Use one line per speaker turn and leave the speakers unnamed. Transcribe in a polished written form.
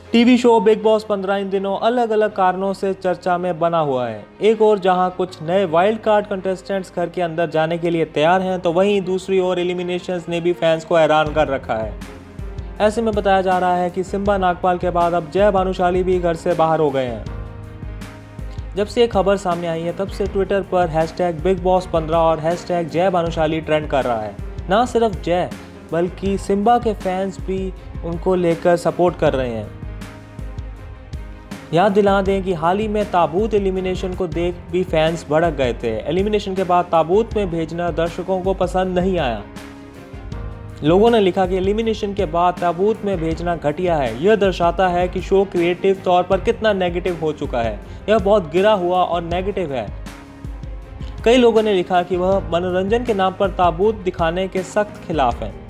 TV show Bigg Boss 15 इन दिनों अलग अलग कारणों से चर्चा में बना हुआ है। एक और जहां कुछ नए वाइल्ड कार्ड कंटेस्टेंट्स घर के अंदर जाने के लिए तैयार हैं, तो वहीं दूसरी ओर एलिमिनेशंस ने भी फैंस को हैरान कर रखा है। ऐसे में बताया जा रहा है कि सिम्बा नागपाल के बाद अब जय भानुशाली भी घर से बाहर हो गए हैं। जब से ये खबर सामने आई है, तब से ट्विटर पर #BigBoss15 और #जय भानुशाली ट्रेंड कर रहा है। ना सिर्फ जय बल्कि सिम्बा के फैंस भी उनको लेकर सपोर्ट कर रहे हैं। याद दिला दें कि हाल ही में ताबूत एलिमिनेशन को देख भी फैंस भड़क गए थे। एलिमिनेशन के बाद ताबूत में भेजना दर्शकों को पसंद नहीं आया। लोगों ने लिखा कि एलिमिनेशन के बाद ताबूत में भेजना घटिया है। यह दर्शाता है कि शो क्रिएटिव तौर पर कितना नेगेटिव हो चुका है। यह बहुत गिरा हुआ और नेगेटिव है। कई लोगों ने लिखा कि वह मनोरंजन के नाम पर ताबूत दिखाने के सख्त खिलाफ हैं।